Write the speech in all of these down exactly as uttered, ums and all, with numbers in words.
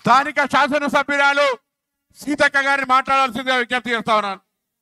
స్థానిక శాసనసభ్యురాలు సీతక్క గారిని మాట్లాడాల్సిందిగా విజ్ఞప్తి చేస్తా ఉన్నాను.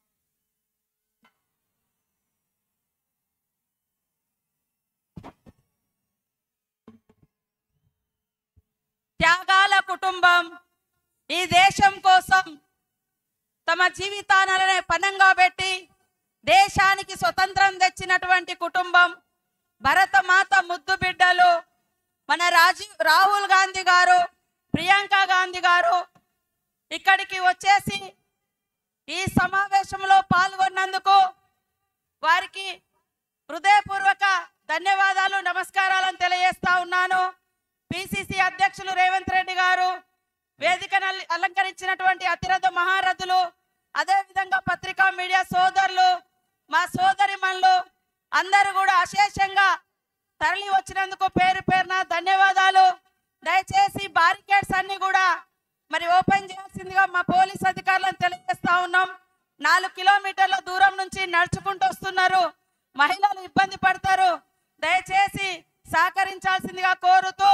త్యాగాల కుటుంబం ఈ దేశం కోసం తమ జీవితాలనే పణంగా పెట్టి దేశానికి స్వతంత్రం తెచ్చినటువంటి కుటుంబం. భరతమాత ముద్దు బిడ్డలు మన రాజీవ్ రాహుల్ గాంధీ గారు, ప్రియాంక గాంధీ గారు ఇక్కడికి వచ్చేసి ఈ సమావేశంలో పాల్గొన్నందుకు వారికి హృదయపూర్వక ధన్యవాదాలు, నమస్కారాలను తెలియజేస్తా ఉన్నాను. పిసిసి అధ్యక్షులు రేవంత్ రెడ్డి గారు, వేదికను అలంకరించినటువంటి అతిరథ మహారథులు, అదేవిధంగా పత్రికా మీడియా సోదరులు, మా సోదరిమణులు అందరూ కూడా అశేషంగా తరలి వచ్చినందుకు పేరు పేరున ధన్యవాదాలు. దయచేసి బారికేడ్స్ అన్ని కూడా మరి ఓపెన్ చేయాల్సిందిగా మా పోలీస్ అధికారులను తెలియజేస్తా ఉన్నాం. నాలుగు కిలోమీటర్ల దూరం నుంచి నడుచుకుంటూ వస్తున్నారు, మహిళలు ఇబ్బంది పడతారు, దయచేసి సహకరించాల్సిందిగా కోరుతూ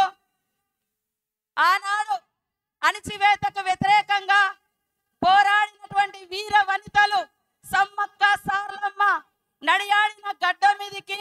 ఆనాడు అణచివేతకు వ్యతిరేకంగా పోరాడినటువంటి వీర వనితలు సమ్మక్క సారలమ్మ నడియాడిన గడ్డ మీదికి,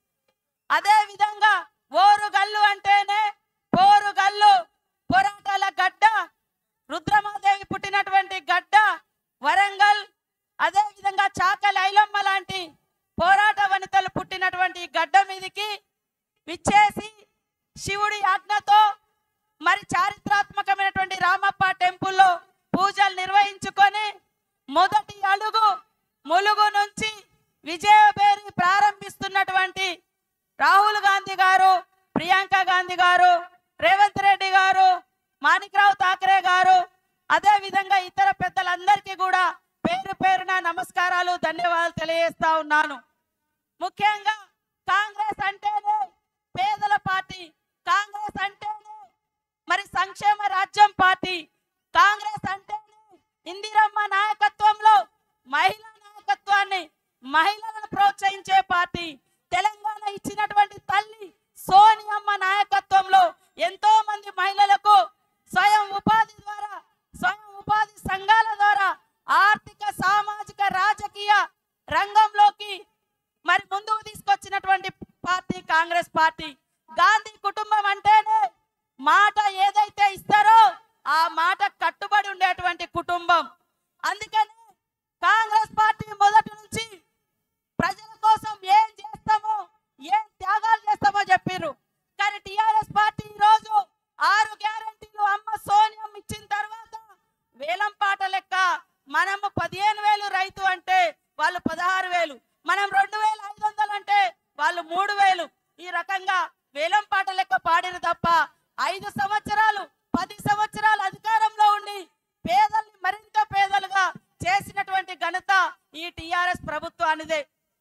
అదే విధంగా ఓరుగల్లు అంటేనే పోరుగల్లు, పోరాటాల గడ్డ, రుద్రమాదేవి పుట్టినటువంటి గడ్డ వరంగల్, అదే విధంగా చాకలి ఐలమ్మ లాంటి పోరాట వనితలు పుట్టినటువంటి గడ్డ మీదికి విచ్చేసి శివుడి ఆజ్ఞతో మరి చారిత్రాత్మకమైనటువంటి రామప్ప టెంపుల్లో పూజలు నిర్వహించుకొని మొదటి అడుగు ములుగు నుంచి విజయబేరి ప్రారంభిస్తున్నటువంటి రాహుల్ గాంధీ గారు, ప్రియాంక గాంధీ గారు, రేవంత్ రెడ్డి గారు, మాణిక్రావు ఠాకరే గారు, అదే విధంగా ఇతర పెద్దలందరికీ కూడా పేరు పేరున నమస్కారాలు, ధన్యవాదాలు తెలియజేస్తా ఉన్నాను. ముఖ్యంగా కాంగ్రెస్ అంటేనే పేదల పార్టీ, కాంగ్రెస్ అంటేనే మరి సంక్షేమ రాజ్యం పార్టీ, కాంగ్రెస్ అంటేనే ఇందిరమ్మ నాయకత్వంలో మహిళా నాయకత్వాన్ని, మహిళలను ప్రోత్సహించే పార్టీ, తెలంగాణ ఇచ్చినటువంటి తల్లి సోనియమ్మ నాయకత్వంలో ఎంతో మంది మహిళలకు స్వయం ఉపాధి ద్వారా, స్వయం ఉపాధి సంఘాల ద్వారా ఆర్థిక, సామాజిక, రాజకీయ రంగంలోకి మరి ముందుకు తీసుకొచ్చినటువంటి పార్టీ కాంగ్రెస్ పార్టీ. గాంధీ కుటుంబం అంటేనే మాట ఏదైతే ఇస్తారో ఆ మాట కట్టుబడి ఉండేటువంటి కుటుంబం. అందుకని కాంగ్రెస్ పార్టీ మొదటి నుంచి ప్రజల కోసం ఏం చేస్తామో, ఏం త్యాగాలు చేస్తామో చెప్పారు. కానీ టిఆర్ఎస్ పార్టీ ఈ రోజు ఆరు గ్యారెంటీలు అమ్మ సోనియం ఇచ్చిన తర్వాత వేలం పాట లెక్క మనము పదిహేను వేలు రైతు అంటే వాళ్ళు పదహారు వేలు, మనం రెండు వేల ఐదు వందలు అంటే వాళ్ళు మూడు వేలు, ఈ రకంగా వేలం పాట లెక్క పాడిన తప్ప ఐదు సంవత్సరాలు పది సంవత్సరాలు అధికారంలో ఉండి పేదల్ని మరింత పేదలుగా చేసినటువంటి ఘనత ఈ టిఆర్ఎస్ ప్రభుత్వానిదే.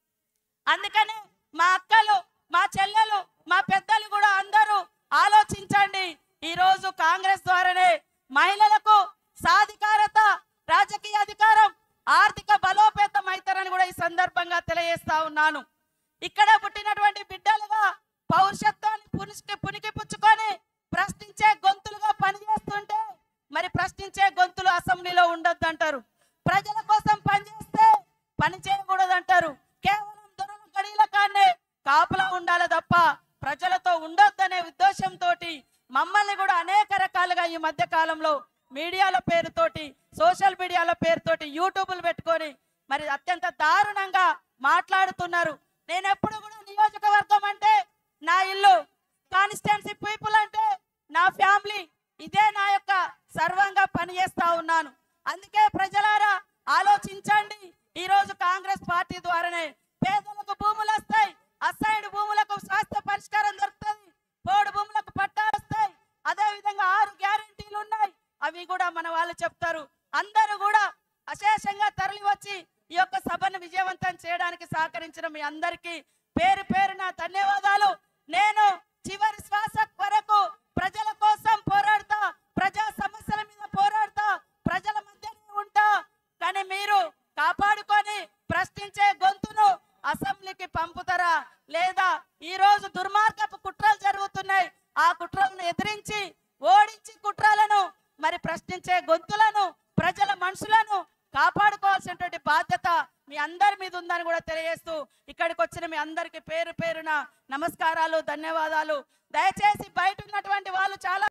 అందుకనే మా అక్కలు, మా చెల్లెలు, మా పెద్దలు కూడా అందరూ ఆలోచించండి. ఈ రోజు కాంగ్రెస్ ద్వారానే మహిళలకు సాధికారత, రాజకీయ అధికారం, ఆర్థిక బలోపేతం అవుతారని కూడా ఈ సందర్భంగా తెలియజేస్తా ఉన్నాను. ఇక్కడ పుట్టినటువంటి బిడ్డలుగా పౌరుషత్వాన్ని పునికి పునికి పుచ్చుకొని ప్రశ్నించే గొంతులుగా పనిచేస్తుంటే మరి ప్రశ్నించే గొంతులు అసెంబ్లీలో ఉండొద్దు అంటారు. ప్రజల కోసం పనిచేస్తే పని చేయకూడదు అంటారు. కేవలం దొరల గడిల కానే కాపలా ఉండాలి తప్ప ప్రజలతో ఉండొద్దనే ఉద్దేశంతో మమ్మల్ని కూడా అనేక రకాలుగా ఈ మధ్య కాలంలో మీడియాల పేరుతోటి, సోషల్ మీడియాల పేరుతోటి యూట్యూబ్లు పెట్టుకొని మరి అత్యంత దారుణంగా మాట్లాడుతున్నారు. నేను ఎప్పుడు కూడా నియోజకవర్గం అంటే నా ఇల్లు, కాన్స్టిట్యుయెన్సీ పీపుల్ అంటే నా ఫ్యామిలీ, ఇదే నా యొక్క సర్వంగా పనిచేస్తా ఉన్నాను. అందుకే ప్రజలారా ఆలోచించండి. ఈ రోజు కాంగ్రెస్ పార్టీ ద్వారానే పేదలకు భూములు వస్తాయి, అసైన్డ్ భూములకు శాస్త్ర పరిష్కారం దొరుకుతుంది, పోడు భూములకు పట్టాలు వస్తాయి, అదే విధంగా ఆరు గ్యారెంటీలు ఉన్నాయి, అవి కూడా మన వాళ్ళు చెప్తారు. అందరూ కూడా అశేషంగా తరలి వచ్చి ఈ యొక్క సభను విజయవంతం చేయడానికి సహకరించిన మీ అందరికీ పేరు పేరున ధన్యవాదాలు. నేను చివరి శ్వాస వరకు ప్రజల కోసం పోరాడతా, ప్రజా సమస్యల మీద పోరాడతా, ప్రజల మధ్యనే ఉంటా. కానీ మీరు కాపాడుకొని ప్రశ్నించే గొంతును అసెంబ్లీకి పంపుతారా లేదా? ఈ రోజు దుర్మార్గపు కుట్రలు జరుగుతున్నాయి, ఆ కుట్రలను ఎదిరించి ఓడించి కుట్రలను మరి ప్రశ్నించే గొంతులను ప్రజల మనసులను కాపాడుకోవాల్సినటువంటి బాధ్యత మీ అందరి మీద ఉందని కూడా తెలియజేస్తూ ఇక్కడికి వచ్చిన మీ అందరికీ పేరు పేరున నమస్కారాలు, ధన్యవాదాలు. దయచేసి బయట ఉన్నటువంటి వాళ్ళు చాలా